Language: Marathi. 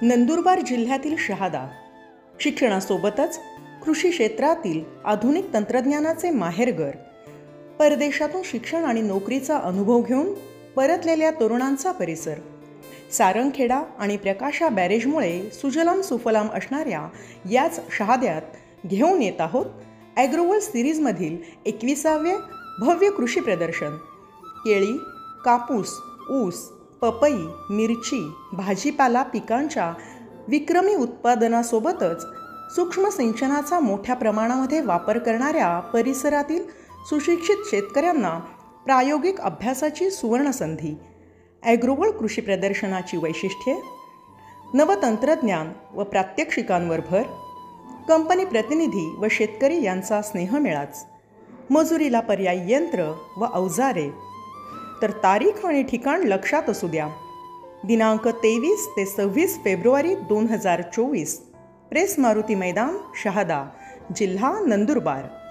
नंदुरबार जिल्ह्यातील शहादा शिक्षणासोबतच कृषी क्षेत्रातील आधुनिक तंत्रज्ञानाचे माहेरघर, परदेशातून शिक्षण आणि नोकरीचा अनुभव घेऊन परतलेल्या तरुणांचा परिसर, सारंगखेडा आणि प्रकाशा बॅरेजमुळे सुजलाम सुफलाम असणाऱ्या याच शहाद्यात घेऊन येत आहोत ॲग्रोवर्ल्ड सिरीजमधील 21वे भव्य कृषी प्रदर्शन. केळी, कापूस, ऊस, पपई, मिरची, भाजीपाला पिकांच्या विक्रमी उत्पादनासोबतच सूक्ष्म सिंचनाचा मोठ्या प्रमाणामध्ये वापर करणाऱ्या परिसरातील सुशिक्षित शेतकऱ्यांना प्रायोगिक अभ्यासाची सुवर्णसंधी. ॲग्रोवर्ल्ड कृषी प्रदर्शनाची वैशिष्ट्ये: नवतंत्रज्ञान व प्रात्यक्षिकांवर भर, कंपनी प्रतिनिधी व शेतकरी यांचा स्नेहमेळाच, मजुरीला पर्यायी यंत्र व अवजारे. तर तारीख आणि ठिकाण लक्षात असू द्या. दिनांक 23 ते 26 फेब्रुवारी 2024, प्रेस मारुती मैदान, शहादा, जिल्हा नंदुरबार.